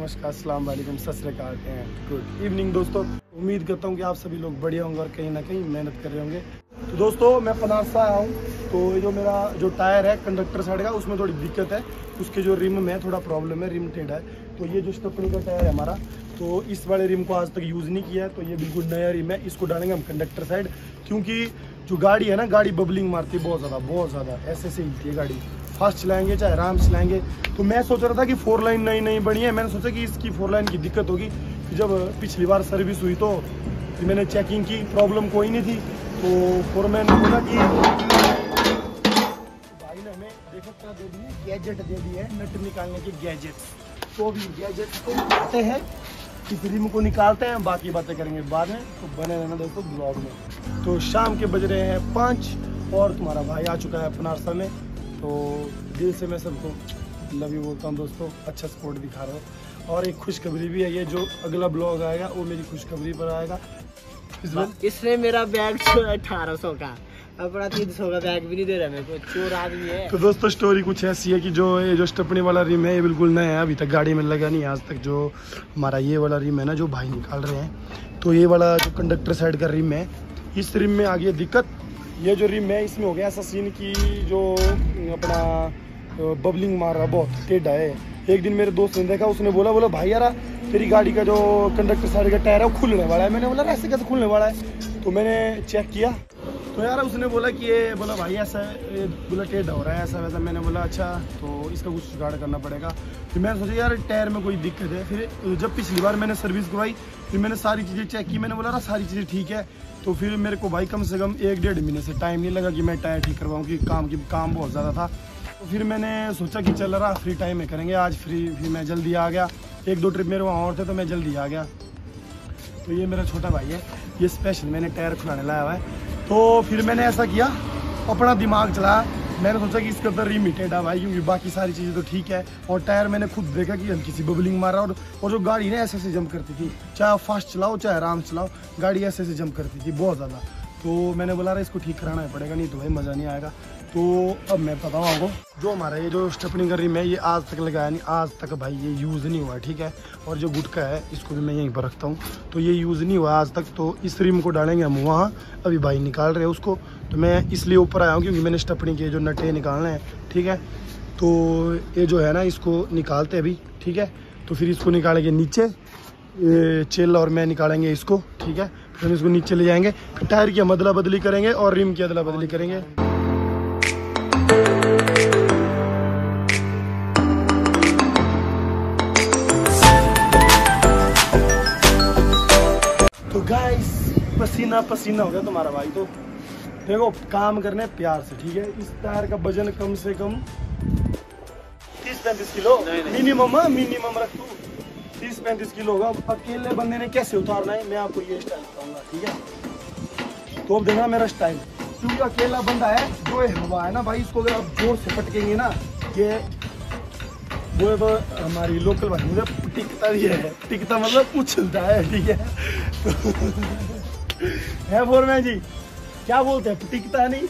नमस्कार, अस्सलाम वालेकुम, सत श्री अकाल एंड गुड इवनिंग दोस्तों। उम्मीद करता हूँ कि आप सभी लोग बढ़िया होंगे और कहीं ना कहीं मेहनत कर रहे होंगे। तो दोस्तों मैं पनारसा आया हूँ। तो ये जो मेरा जो टायर है कंडक्टर साइड का, उसमें थोड़ी दिक्कत है। उसके जो रिम में थोड़ा प्रॉब्लम है, रिम टेढ़ा है। तो ये जो स्टेपनी का टायर है हमारा, तो इस वाले रिम को आज तक यूज़ नहीं किया है। तो ये बिल्कुल नया रिम है, इसको डालेंगे हम कंडक्टर साइड। क्योंकि जो गाड़ी है ना, गाड़ी बबलिंग मारती है बहुत ज़्यादा ऐसे हिलती है गाड़ी। फास्ट चलाएंगे चाहे आराम से चलाएंगे। तो मैं सोच रहा था कि 4 लाइन नई बनी है, मैंने सोचा कि इसकी 4 लाइन की दिक्कत होगी। जब पिछली बार सर्विस हुई तो मैंने चेकिंग की, प्रॉब्लम कोई नहीं थी। तो फोरमैन ने बोला कि भाई ने हमें देखो क्या दे दी, गैजेट दे दी है, नट निकालने के गैजेट। तो अभी गैजेट को निकालते हैं, इस रिम को निकालते हैं, बाकी बातें करेंगे बाद में। तो बने रहना दोस्तों ब्लॉग में। तो शाम के बज रहे हैं 5 और तुम्हारा भाई आ चुका है पनारसा में। तो दिल से मैं सबको लव यू बोलता हूँ दोस्तों, अच्छा सपोर्ट दिखा रहे हो। और एक खुशखबरी भी है, ये जो अगला ब्लॉग आएगा वो मेरी खुशखबरी पर आएगा। इसने मेरा बैग 1800 का, अपना 300 का बैग भी नहीं दे रहा मेरे को, चोर आदमी है। तो दोस्तों स्टोरी कुछ ऐसी है कि ये जो स्टेपनी वाला रिम है ये बिल्कुल नया है, अभी तक गाड़ी में लगा नहीं आज तक। जो हमारा ये वाला रिम है ना, जो भाई निकाल रहे हैं, तो ये वाला जो कंडक्टर साइड का रिम है, इस रिम में आ गई दिक्कत। ये जो रिम है इसमें हो गया ऐसा सीन की जो अपना बबलिंग मार रहा, बहुत टेढ़ा है। एक दिन मेरे दोस्त ने देखा, उसने बोला भाई यार तेरी गाड़ी का जो कंडक्टर साइड का टायर है वो खुलने वाला है। मैंने बोला ऐसे कैसे खुलने वाला है? तो मैंने चेक किया तो यार उसने बोला कि ये बोला भाई ऐसा बोला टेढ़ा हो रहा है ऐसा वैसा। मैंने बोला अच्छा, तो इसका कुछ जुगाड़ करना पड़ेगा। फिर मैंने सोचा यार टायर में कोई दिक्कत है। फिर जब पिछली बार मैंने सर्विस करवाई, फिर मैंने सारी चीज़ें चेक की, मैंने बोला सारी चीज़ें ठीक है। तो फिर मेरे को भाई कम से कम 1-1.5 महीने से टाइम नहीं लगा कि मैं टायर ठीक करवाऊँ, कि काम बहुत ज़्यादा था। तो फिर मैंने सोचा कि चल रहा फ्री टाइम में करेंगे आज। फिर मैं जल्दी आ गया, 1-2 ट्रिप मेरे वहाँ और थे तो मैं जल्दी आ गया। तो ये मेरा छोटा भाई है, ये स्पेशल मैंने टायर खुलाने लाया हुआ है। तो फिर मैंने ऐसा किया, अपना दिमाग चलाया। मैंने सोचा कि इसके अंदर रिमिटेड है भाई, क्योंकि बाकी सारी चीज़ें तो ठीक है। और टायर मैंने खुद देखा कि हल्की सी बबलिंग मार रहा, और जो गाड़ी ना ऐसे जंप करती थी, चाहे फास्ट चलाओ चाहे आराम चलाओ, गाड़ी ऐसे जंप करती थी बहुत ज़्यादा। तो मैंने बोला रहा इसको ठीक कराना पड़ेगा, नहीं तो भाई मज़ा नहीं आएगा। तो अब मैं बताऊँ आपको, जो हमारा ये जो स्टेपनी का रिम है ये आज तक लगाया नहीं, आज तक भाई ये यूज़ नहीं हुआ, ठीक है। और जो गुटका है इसको भी मैं यहीं पर रखता हूँ, तो ये यूज़ नहीं हुआ आज तक। तो इस रिम को डालेंगे हम वहाँ, अभी भाई निकाल रहे हैं उसको। तो मैं इसलिए ऊपर आया हूँ क्योंकि मैंने स्टेपनी के जो नटे निकालने हैं, ठीक है। तो ये जो है ना इसको निकालते अभी, ठीक है। तो फिर इसको निकालेंगे नीचे, चेल और मैं निकालेंगे इसको, ठीक है। फिर हम इसको नीचे ले जाएंगे, फिर टायर की अदला बदली करेंगे और रिम की अदला बदली करेंगे। तो गाइस पसीना पसीना हो गया तुम्हारा भाई। तो देखो काम करने प्यार से, ठीक है। इस टायर का वजन कम से कम 30-35 किलो मिनिमम रख तू, 30-35 किलो होगा। अकेले बंदे ने कैसे उतारना है मैं आपको ये स्टाइल बताऊंगा, ठीक है। तो अब देखना मेरा स्टाइल, क्योंकि अकेला बंदा है, जो ये हवा है ना भाई, इसको अगर आप जोर से पटकेंगे ना, ये वो तो हमारी लोकल भाई मुझे टिकता भी है, टिकता मतलब उछलता है, ठीक है। है फोरमैन जी क्या बोलते हैं, टिकता नहीं।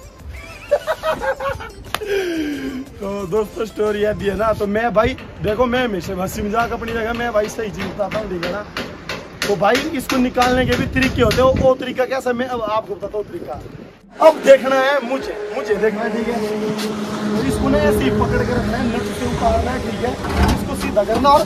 तो दोस्तों स्टोरी है दी है ना। तो मैं भाई देखो, मैं हमेशा हंसी मजाक अपनी जगह, मैं भाई सही चीज बताता हूँ, ठीक है ना। तो भाई इसको निकालने के भी तरीके होते हैं, वो तरीका कैसा मैं अब आपको बताता हूँ तरीका। अब देखना है मुझे देखना है, ठीक है। तो इसको ना ऐसे ही पकड़ के रखना है, नट से उतारना है, ठीक है। इसको सीधा करना और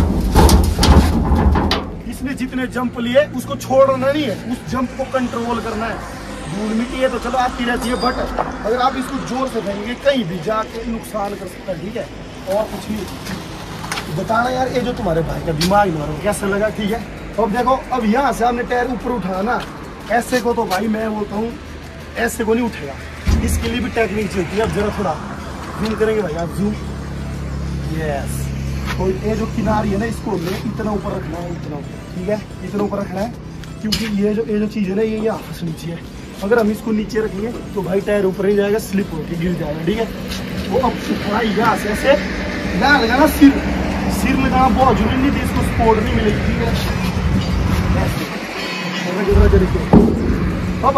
इसने जितने जंप लिए उसको छोड़ना नहीं है, उस जंप को कंट्रोल करना है। धूल मिट्टी है तो चलो आती रहती है, बट अगर आप इसको जोर से फेंकेंगे कहीं भी जाके नुकसान कर सकता है, ठीक है। और कुछ नहीं बताना यार, ये जो तुम्हारे भाई का दिमाग मारो कैसा लगा, ठीक है। अब देखो, अब यहाँ से हमने टायर ऊपर उठाया ना, ऐसे को तो भाई मैं बोलता हूँ ऐसे को नहीं उठेगा, इसके लिए भी टेक्निक चलती है। अब जरा थोड़ा जूम करेंगे भाई आप, जूम, यस। तो ये जो किनारी है ना, इसको हमें इतना ऊपर रखना है, इतना ऊपर, ठीक है, इतना ऊपर रखना है। क्योंकि ये जो चीज़ है ना, ये आपस नीचे है। अगर हम इसको नीचे रखेंगे तो भाई टायर ऊपर ही जाएगा, स्लिप होकर गिर जाएगा, ठीक है। वो अब उठाई यहाँ से ऐसे ना लगाना, सिर लगाना बहुत जरूरी नहीं थी, इसको सपोर्ट नहीं मिलेगी, ठीक है। अब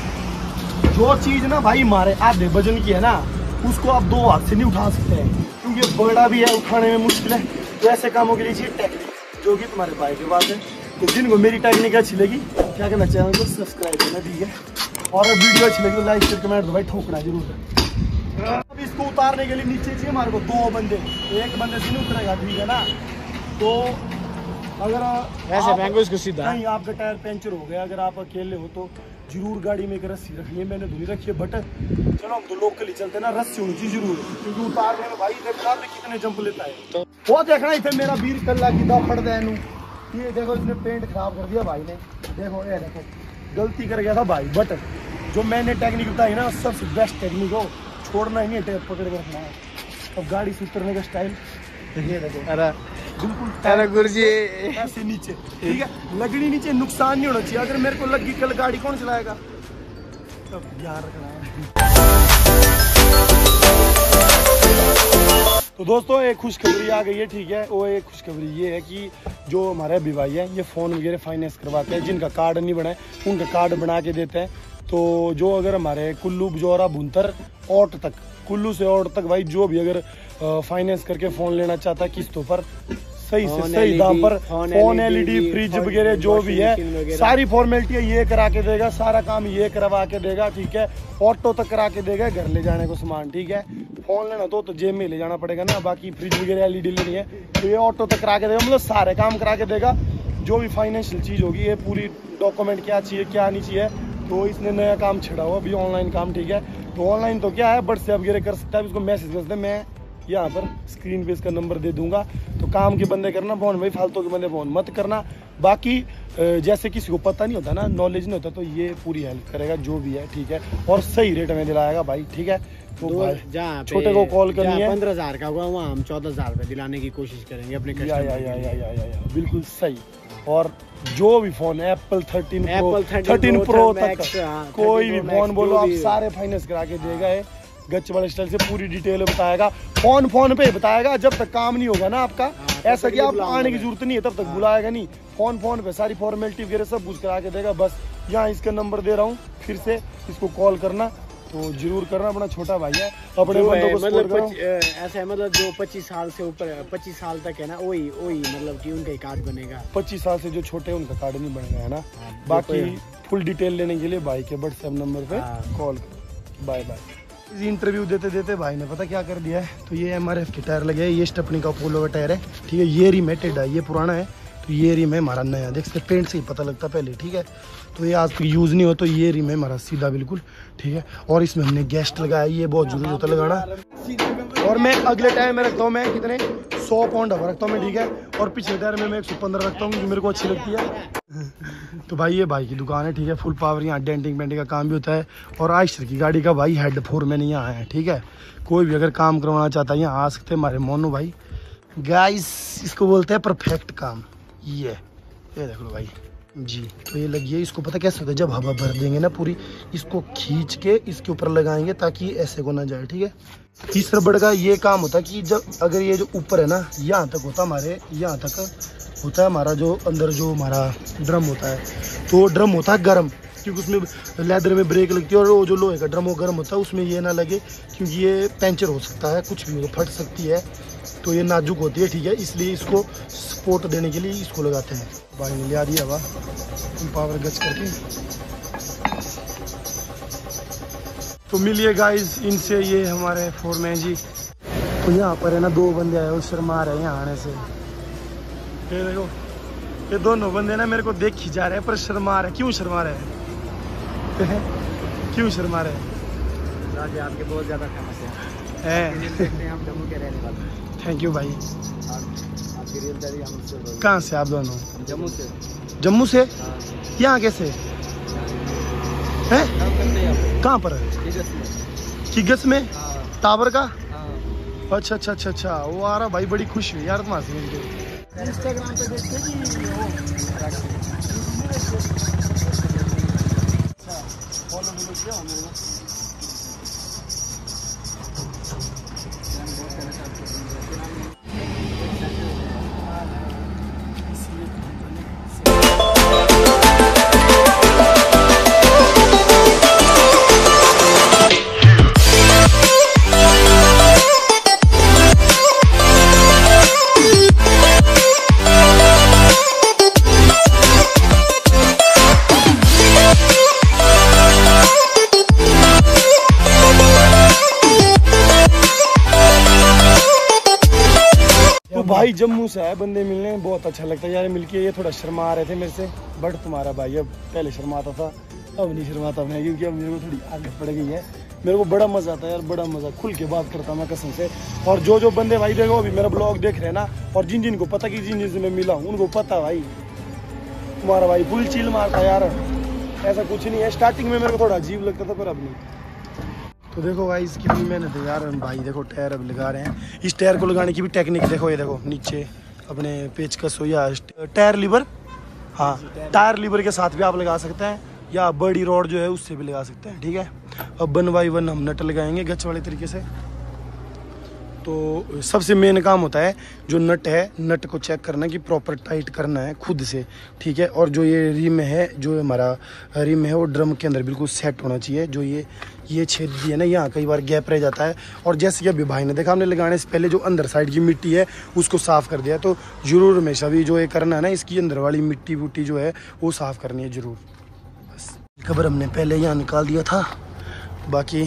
जो चीज ना भाई हमारे आधे वजन की है ना, उसको आप 2 हाथ से नहीं उठा सकते हैं, क्योंकि ये बड़ा भी है, उठाने में मुश्किल है। तो ऐसे कामों के लिए चाहिए टेक्निक, जो कि तुम्हारे भाई के पास है। तो जिनको मेरी टेक्निक अच्छी लगी, क्या करना, चैनल को सब्सक्राइब करना, ठीक है। और अगर वीडियो अच्छी लगी तो लाइक शेयर कमेंट तो भाई ठोकना जरूर है। अब इसको उतारने के लिए नीचे चाहिए हमारे को 2 बंदे, एक बंदे से नहीं उतरेगा, ठीक है ना। तो अगर ऐसे फेंको इसको सीधा। नहीं, आपका टायर पंचर हो गया, अगर आप अकेले हो तो जरूर गाड़ी में एक रस्सी रखनी है। मैंने धुली रखी है, बट चलो हम तो लोकल ही चलते ना, रस्सी होनी चाहिए जरूर, क्योंकि उतारने में भाई देखा कितने जंप लेता है। तो वो देखना इतने मेरा वीर कल्ला की दा फट देनु, ये देखो इसने पेंट खराब कर दिया भाई ने। देखो ये देखो गलती कर गया था भाई, बट जो मैंने टेक्निक बताई ना सबसे बेस्ट टेक्निक हो, छोड़ना ही नहीं, टेप पकड़ के रखना है। अब गाड़ी से उतरने का स्टाइल ये देखो, अरे बिल्कुल अरे गुरुजी ऐसे नीचे, ठीक है, लगनी नीचे, नुकसान नहीं होना चाहिए। अगर मेरे को लगी कल गाड़ी कौन चलाएगा, तब ध्यान रखना है। तो दोस्तों एक खुशखबरी आ गई है, ठीक है। वो एक खुशखबरी ये है कि जो हमारे अभी भाई है, ये फ़ोन वगैरह फाइनेंस करवाते हैं, जिनका कार्ड नहीं बना है उनका कार्ड बना के देते हैं। तो जो अगर हमारे कुल्लू बजौरा भुंतर औट तक, कुल्लू से औट तक भाई जो भी अगर फाइनेंस करके फ़ोन लेना चाहता है किस्तों पर, सही से सही दाम पर, फोन एलईडी फ्रिज वगैरह जो भी है सारी फॉर्मेलिटी ये करा के देगा, सारा काम ये करवा के देगा, ठीक है। ऑटो तक करा के देगा, घर ले जाने को सामान, ठीक है। फोन लेना तो जेब में ले जाना पड़ेगा ना, बाकी फ्रिज वगैरह एलईडी लेनी है तो ये ऑटो तक करा के देगा, मतलब सारे काम करा के देगा। जो भी फाइनेंशियल चीज़ होगी, ये पूरी डॉक्यूमेंट क्या चाहिए क्या नहीं चाहिए, तो इसने नया काम छिड़ा हुआ अभी, ऑनलाइन काम, ठीक है। तो ऑनलाइन तो क्या है, व्हाट्सएप वगैरह कर सकता है, इसको मैसेज कर सकते हैं। मैं यहाँ पर स्क्रीन पे इसका नंबर दे दूंगा, तो काम के बंदे करना फोन भाई, फालतू के बंदे फोन मत करना। बाकी जैसे किसी को पता नहीं होता ना, नॉलेज नहीं होता, तो ये पूरी हेल्प करेगा जो भी है, ठीक है। और सही रेट में दिलाएगा भाई, ठीक है। तो जहाँ छोटे को कॉल करनी है, 15,000 का हुआ वहाँ हम 14,000 रुपये दिलाने की कोशिश करेंगे अपने या बिल्कुल सही। और जो भी फोन एप्पल 13 प्रो तक कोई भी फोन बोलो आप, सारे फाइनेंस करा के देगा। गच वाले स्टाइल से पूरी डिटेल बताएगा, फोन पे बताएगा। जब तक काम नहीं होगा ना आपका, ऐसा कि आप आने की जरूरत नहीं है, तब तक बुलाएगा नहीं। फोन पे सारी फॉर्मेलिटी वगैरह सब कुछ करा के देगा। बस यहाँ इसका नंबर दे रहा हूँ, फिर से इसको कॉल करना, तो जरूर करना। अपना छोटा भाई है, अपने बंदों को सपोर्ट करो। ऐसा है मतलब जो 25 साल से ऊपर, 25 साल तक है ना, वही मतलब कि उनका कार्ड बनेगा। 25 साल से जो छोटे हैं उनका कार्ड नहीं बनेगा, है ना। बाकी फुल डिटेल लेने के लिए भाई के व्हाट्सएप नंबर पे कॉल करो। Bye bye. इस इंटरव्यू देते देते भाई ने पता क्या कर दिया है, तो ये MRF के टायर लगे हैं, ये स्टेपनी का अपोलो का टायर है, ठीक है। ये रिम है टेढ़ा, ये पुराना है, तो ये रिम है हमारा नया, देख सकते पेंट से ही पता लगता पहले, ठीक है। तो ये आज तक यूज़ नहीं हो, तो ये रिम है हमारा सीधा बिल्कुल, ठीक है। और इसमें हमने गेस्ट लगाया, ये बहुत जरूरी होता है लगाना। और मैं अगले टायर में रखता हूँ, मैं कितने 100 पाउंड हवा रखता हूँ मैं, ठीक है। और पिछले टायर में मैं 115 रखता हूँ, क्योंकि मेरे को अच्छी लगती है। तो भाई ये भाई की दुकान है, ठीक है। फुल पावर, यहाँ डेंटिंग पेंटिंग का काम भी होता है। और आयशर की गाड़ी का भाई हेड फोरमैन यहाँ है, ठीक है। कोई भी अगर काम करवाना चाहता है यहाँ आ सकते हैं हमारे मोनू भाई। गाइस इसको बोलते हैं परफेक्ट काम, ये देख लो भाई जी। तो ये लगी है, इसको पता कैसे होता है, जब हवा भर देंगे ना पूरी, इसको खींच के इसके ऊपर लगाएंगे ताकि ऐसे को ना जाए, ठीक है। तीसरा बड़ का ये काम होता है कि जब अगर ये जो ऊपर है ना, यहाँ तक होता है हमारे, यहाँ तक होता है हमारा जो अंदर जो हमारा ड्रम होता है, तो ड्रम होता है गर्म, क्योंकि उसमें लेदर में ब्रेक लगती है। और वो जो लोहे का ड्रम वो गर्म होता है, उसमें ये ना लगे, क्योंकि ये पंचर हो सकता है, कुछ भी हो, फट सकती है, तो ये नाजुक होती है, ठीक है। इसलिए इसको सपोर्ट देने के लिए इसको लगाते हैं। भाई ने लिया दिया हवा पावर गच करके। तो मिलिए गाइस इनसे, ये हमारे फोरमैन जी। तो यहाँ पर है ना 2 बंदे आए और शर्मा रहे हैं यहाँ आने से। ये देखो, ये दोनों बंदे ना मेरे को देख ही जा रहे हैं, पर शर्मा रहे। क्यों शर्मा रहे हैं? क्यों शर्मा रहे हैं? आपके बहुत ज्यादा फेमस है। हम जम्मू के रहने वाले हैं। थैंक यू भाई। आपकी रियलदारी हमसे। कहाँ से आप दोनों? जम्मू से। जम्मू से? यहाँ कैसे हैं? कहाँ पर है? किगस में टावर का? अच्छा अच्छा अच्छा अच्छा, वो आ रहा भाई, बड़ी खुश हुई यार तुम्हारे से मिलके। इंस्टाग्राम पे देखते कि जम्मू से है बंदे मिलने, बहुत अच्छा लगता है यार मिलके। ये थोड़ा शर्मा रहे थे मेरे से, बट तुम्हारा भाई अब पहले शर्माता था, अब नहीं शर्माता मैं, क्योंकि अब मेरे को थोड़ी आदत पड़ गई है। मेरे को बड़ा मजा आता है यार, बड़ा मजा, खुल के बात करता मैं कसम से। और जो जो बंदे भाई देखो अभी मेरा ब्लॉग देख रहे हैं ना, और जिन जिन को पता कि जिन जिन से मैं मिला हूँ उनको पता भाई तुम्हारा भाई फुल चिल मारता यार, ऐसा कुछ नहीं है। स्टार्टिंग में मेरे को थोड़ा अजीब लगता था, पर अब नहीं। तो देखो भाई इसकी भी मेहनत है यार भाई, देखो टायर अब लगा रहे हैं। इस टायर को लगाने की भी टेक्निक देखो, ये देखो नीचे अपने पेचकस हो या टायर लीवर, हाँ टायर लीवर के साथ भी आप लगा सकते हैं, या बड़ी रॉड जो है उससे भी लगा सकते हैं, ठीक है। अब 1 बाई 1 हम नट लगाएंगे गच वाले तरीके से। तो सबसे मेन काम होता है जो नट है, नट को चेक करना कि प्रॉपर टाइट करना है खुद से, ठीक है। और जो ये रिम है, जो हमारा रिम है वो ड्रम के अंदर बिल्कुल सेट होना चाहिए। जो ये छेद दिए ना, यहाँ कई बार गैप रह जाता है। और जैसे कि अभी भाई ने देखा, हमने लगाने से पहले जो अंदर साइड की मिट्टी है उसको साफ़ कर दिया। तो ज़रूर हमेशा भी जो ये करना है ना, इसकी अंदर वाली मिट्टी वुट्टी जो है वो साफ़ करनी है ज़रूर। बस खबर हमने पहले यहाँ निकाल दिया था, बाकी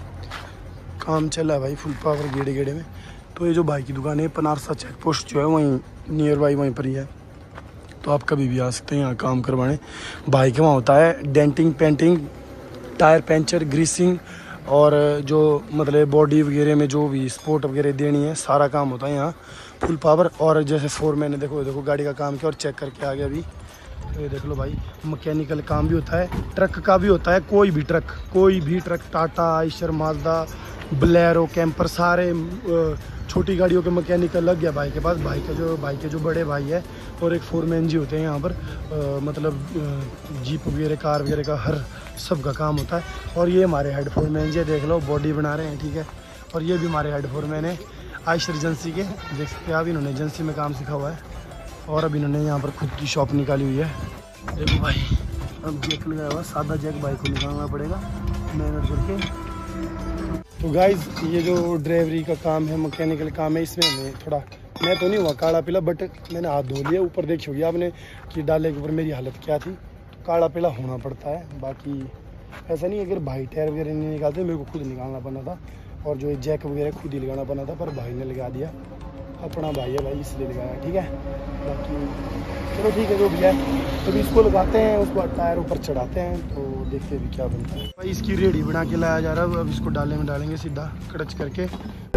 काम चला भाई फुल पावर गेड़े गेड़े में। तो ये जो भाई की दुकान है पनारसा चेक पोस्ट जो है वहीं नियर बाई वहीं पर ही है, तो आप कभी भी आ सकते हैं यहाँ काम करवाने। भाई के वहाँ होता है denting, painting, tyre puncture, greasing, और जो मतलब बॉडी वगैरह में जो भी स्पोर्ट वगैरह देनी है, सारा काम होता है यहाँ फुल पावर। और जैसे 4 मैंने देखो गाड़ी का काम किया और चेक करके आ गया अभी। तो ये देख लो भाई, मैकेनिकल काम भी होता है, ट्रक का भी होता है, कोई भी truck, Tata, Eicher, Mazda, Bolero, camper, सारे छोटी गाड़ियों के मैकेनिकल लग गया भाई के पास। भाई के जो बड़े भाई है और एक 4 मैन जी होते हैं यहाँ पर, मतलब जीप वगैरह, कार वगैरह का हर सब का काम होता है। और ये हमारे हेड 4 मैन जी देख लो, बॉडी बना रहे हैं, ठीक है। और ये भी हमारे हेड 4 मैन है आइशर एजेंसी के, देख सकते हैं आप, इन्होंने एजेंसी में काम सीखा हुआ है और अब इन्होंने यहाँ पर खुद की शॉप निकाली हुई है। देखो भाई अब जैक लगाया हुआ, सादा जैक भाई को निकालना पड़ेगा मेहनत करके। तो गाइज ये जो ड्राइवरी का काम है, मैकेनिकल काम है, इसमें हमें थोड़ा, मैं तो नहीं हुआ काला पीला, बट मैंने हाथ धो लिया। ऊपर देखी होगी आपने कि डाले के ऊपर मेरी हालत क्या थी, तो काला पीला होना पड़ता है। बाकी ऐसा नहीं, अगर भाई टायर वगैरह नहीं निकालते, मेरे को खुद निकालना पड़ना था, और जो ये जैक वगैरह खुद ही लगाना पड़ना था, पर भाई ने लगा दिया, अपना भाई है भाई इसलिए लगाया, ठीक है। बाकी चलो ठीक है जो भी है, तो इसको लगाते हैं, उसको टायर ऊपर चढ़ाते हैं, तो देखते हैं क्या बनता है। भाई इसकी रेडी बना के लाया जा रहा है, अब इसको डाले में डालेंगे सीधा कड़च करके।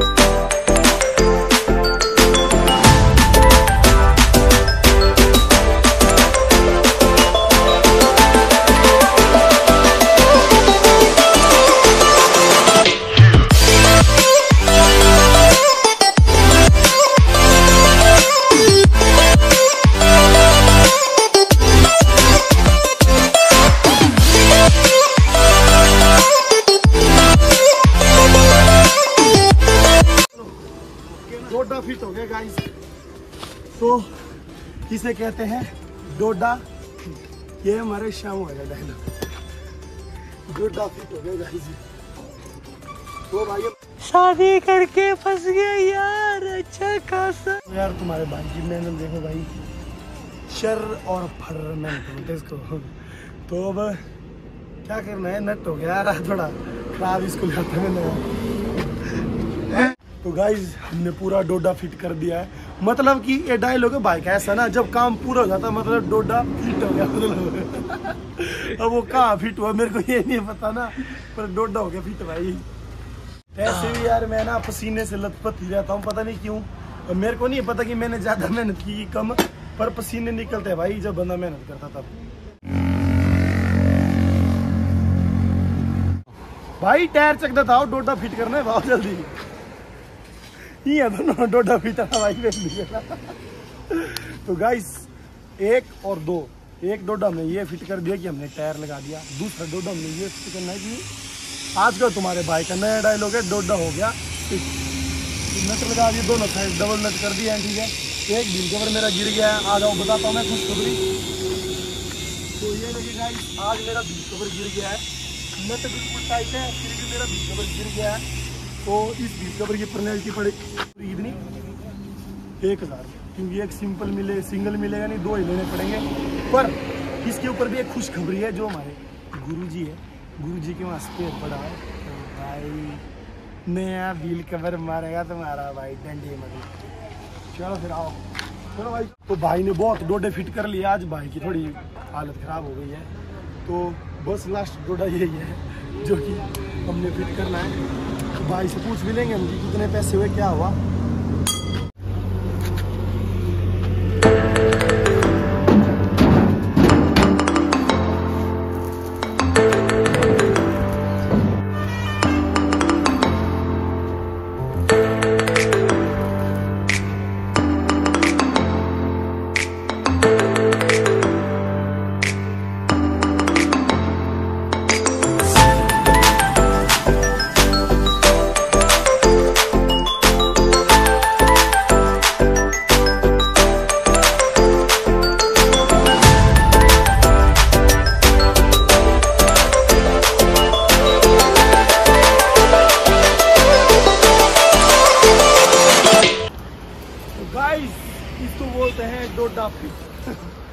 डोडा फिट हो गया गाइस, तो इसे कहते हैं डोडा। ये हमारे शाम हो गया डायलॉग, डोडा फिट हो गया गाइस। तो भाई शादी करके फंस गया यार, अच्छा खासा यार। तुम्हारे भाई की मेहनत देखो भाई, शर और फर मेहनत बोलते इसको। तो अब क्या करना है, नट हो गया यार थोड़ा खराब, इसको लाता मैंने। तो गाइज हमने पूरा डोडा फिट कर दिया है, मतलब कि ये डायलॉग है भाई का ऐसा ना, जब काम पूरा हो जाता मतलब डोडा फिट हो गया मतलब। अब वो कहाँ फिट हुआ मेरे को ये नहीं पता ना, पर डोडा हो गया फिट भाई। ऐसे भी यार मैं ना पसीने से लथपथ ही रहता हूँ, पता नहीं क्यों। मेरे को नहीं पता कि मैंने ज्यादा मेहनत की कम, पर पसीने निकलते हैं भाई जब बंदा मेहनत करता तब। भाई टायर चकदा था, डोडा फिट करना है बहुत जल्दी, ये दोनों डोडा फिट भाई तो गाइस 1 और 2, एक डोडा हमने ये फिट कर दिया कि हमने टायर लगा दिया, दूसरा डोडा हमने ये फिट करना है कि आज का तुम्हारे भाई का नया डायलॉग है, डोडा हो गया फिट। नट लगा दिए दोनों साइड, डबल नट कर दिया है, ठीक है। एक व्हील कवर मेरा गिर गया है, आ जाओ बताता हूँ मैं खुशखबरी। तो ये देखिए गाइस, आज मेरा व्हील कवर गिर गया है, नट बिल्कुल टाइट है, फिर भी मेरा व्हील कवर गिर गया है। तो इस व्हील कवर की पेनल्टी पड़ेगी इतनी 1000, क्योंकि एक सिंगल मिलेगा नहीं, 2 ही लेने पड़ेंगे। पर इसके ऊपर भी एक खुशखबरी है, जो हमारे गुरुजी है, गुरुजी के वहाँ स्पेयर पड़ा है, तो भाई नया व्हील कवर मारेगा तुम्हारा भाई डंडे में। चलो फिर आओ। चलो भाई, तो भाई ने बहुत डोडे फिट कर लिए। आज भाई की थोड़ी हालत खराब हो गई है, तो बस लास्ट डोडा यही है जो कि हमने फिट करना है। तो भाई से पूछ भी लेंगे हम कि कितने पैसे हुए, क्या हुआ। गाइस, इसको बोलते हैं डोडा फिट।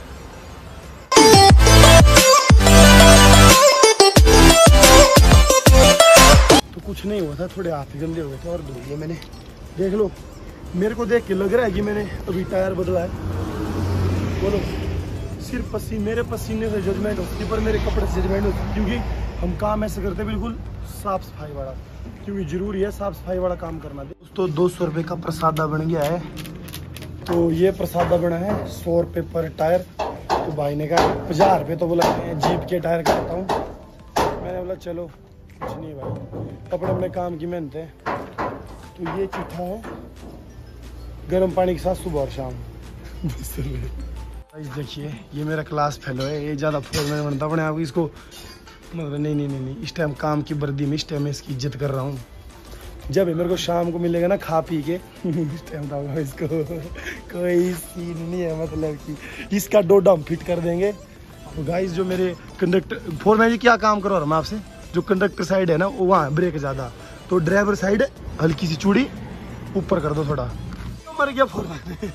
तो कुछ नहीं हुआ था, थोड़े हाथ गंदे हो गए थे और धो लिए मैंने। देख लो, मेरे को देख के लग रहा है कि मैंने अभी टायर बदला है। बोलो, सिर्फ मेरे पसीने से जजमेंट होती, पर मेरे कपड़े से जजमेंट होती, क्योंकि हम काम ऐसे करते हैं बिल्कुल साफ सफाई वाला, क्योंकि जरूरी है साफ सफाई वाला काम करना। दोस्तों 200 रुपये का प्रसादा बन गया है। तो ये प्रसादा बना है 100 रुपये पर टायर। तो भाई ने कहा 50 रुपये तो बोला जीप के टायर करता हूँ। मैंने बोला चलो कुछ नहीं भाई, अपने अपने काम की मेहनत है। तो ये चिट्ठा है गर्म पानी के साथ सुबह और शाम। देखिए, ये मेरा क्लास फेलो है, ये ज़्यादा फोरमैन बनता अपने आप इसको, मतलब नहीं, इस टाइम काम की वर्दी में, इस टाइम में इसकी इज्जत कर रहा हूँ। जब मेरे को शाम को मिलेगा ना खा पी के, इस टाइम बताऊंगा इसको कोई सीन नहीं है, मतलब कि इसका डोडा हम फिट कर देंगे। तो गाइस, जो मेरे कंडक्टर फोरमैन जी क्या काम करो मैं आपसे, जो कंडक्टर साइड है ना वो वहाँ ब्रेक ज़्यादा, तो ड्राइवर साइड हल्की सी चूड़ी ऊपर कर दो थोड़ा। तो मर गया फोरमैन।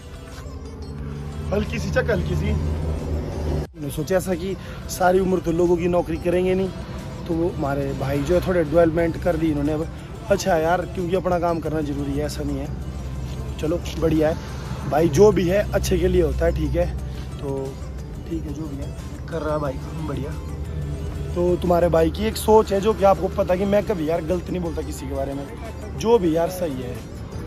हल्की सी चक, हल्की सी। मैंने सोचा ऐसा कि सारी उम्र तो लोगों की नौकरी करेंगे नहीं, तो हमारे भाई जो है थोड़े डेवलपमेंट कर दी इन्होंने। अब अच्छा यार, क्योंकि अपना काम करना जरूरी है, ऐसा नहीं है। चलो बढ़िया है भाई, जो भी है अच्छे के लिए होता है, ठीक है। तो ठीक है, जो भी है कर रहा है भाई बढ़िया। तो तुम्हारे भाई की एक सोच है जो कि आपको पता है कि मैं कभी यार गलत नहीं बोलता किसी के बारे में, जो भी यार सही है।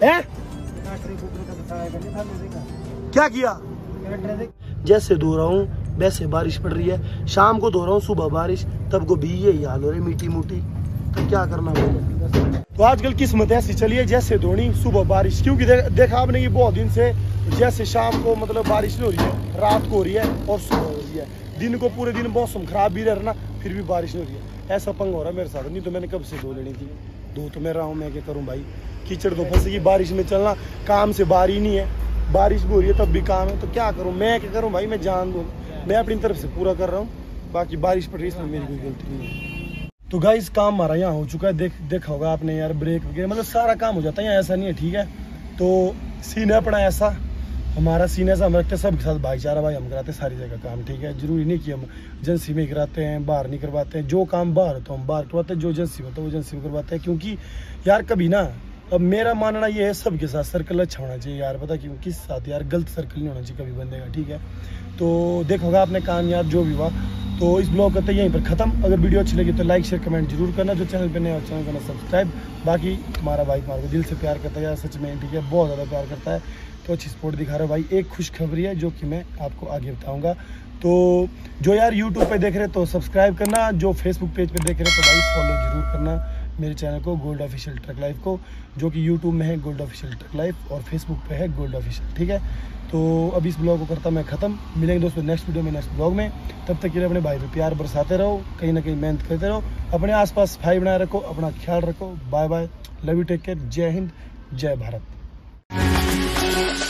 क्या किया? जैसे धो रहा हूँ वैसे बारिश पड़ रही है, शाम को धो रहा हूँ सुबह बारिश, तब को भी यही हाल हो रही मीठी मोटी, तो क्या करना होगा। तो आजकल किस्मत ऐसी चलिए, जैसे धोनी सुबह बारिश, क्योंकि देखा आपने कि बहुत दिन से जैसे शाम को मतलब बारिश नहीं हो रही है, रात को हो रही है और सुबह हो रही है। दिन को पूरे दिन मौसम खराब भी रह ना, फिर भी बारिश नहीं हो रही है। ऐसा पंग हो रहा है मेरे साथ, नहीं तो मैंने कब से धो लेनी थी। धो तो मैं रहा हूँ, मैं क्या करूँ भाई, कीचड़ तो फंसेगी। बारिश में चलना काम से बाहर ही नहीं है, बारिश भी हो रही है तब भी काम है, तो क्या करूँ मैं, क्या करूँ भाई। मैं जान दूँ, मैं अपनी तरफ से पूरा कर रहा हूँ, बाकी बारिश पड़ रही है इसमें मेरी कोई गलती नहीं है। तो गाइस, काम हमारा यहाँ हो चुका है, देखा होगा आपने यार, ब्रेक वगैरह मतलब सारा काम हो जाता है यहाँ, ऐसा नहीं है, ठीक है। तो सीन है अपना ऐसा, हमारा सीन ऐसा, हम रखते हैं सबके साथ भाईचारा भाई, हम कराते हैं सारी जगह काम, ठीक है। जरूरी नहीं कि हम एजेंसी में कराते हैं, बाहर नहीं करवाते हैं। जो काम बाहर होता है हम बाहर करवाते हैं, जो एजेंसी होता है वो एजेंसी में करवाते हैं। क्योंकि यार कभी ना, अब मेरा मानना ये है सबके साथ सर्कल अच्छा होना चाहिए यार, पता क्यों, किस साथ यार गलत सर्कल नहीं होना चाहिए कभी बंदे का, ठीक है। तो देखोगा आपने कामयाब जो भी हुआ। तो इस ब्लॉग करते यहीं पर ख़त्म। अगर वीडियो अच्छी लगी तो लाइक शेयर कमेंट जरूर करना, जो चैनल पे नया हो चैनल करना सब्सक्राइब। बाकी तुम्हारा भाई तुम्हारे को दिल से प्यार करता है यार, सच में, ठीक है, बहुत ज़्यादा प्यार करता है। तो अच्छी सपोर्ट दिखा रहा है भाई। एक खुशखबरी है जो कि मैं आपको आगे बताऊँगा। तो जो यार यूट्यूब पर देख रहे तो सब्सक्राइब करना, जो फेसबुक पेज पर देख रहे तो भाई फॉलो जरूर करना मेरे चैनल को, गोल्ड ऑफिशियल ट्रक लाइफ को, जो कि यूट्यूब में है गोल्ड ऑफिशियल ट्रक लाइफ और फेसबुक पे है गोल्ड ऑफिशियल, ठीक है। तो अब इस ब्लॉग को करता मैं ख़त्म। मिलेंगे दोस्तों नेक्स्ट वीडियो में, नेक्स्ट ब्लॉग में। तब तक के लिए अपने भाई पे प्यार बरसाते रहो, कहीं ना कहीं मेहनत करते रहो, अपने आसपास सफाई बनाए रखो, अपना ख्याल रखो। Bye bye, love you, take care, जय हिंद, जय भारत।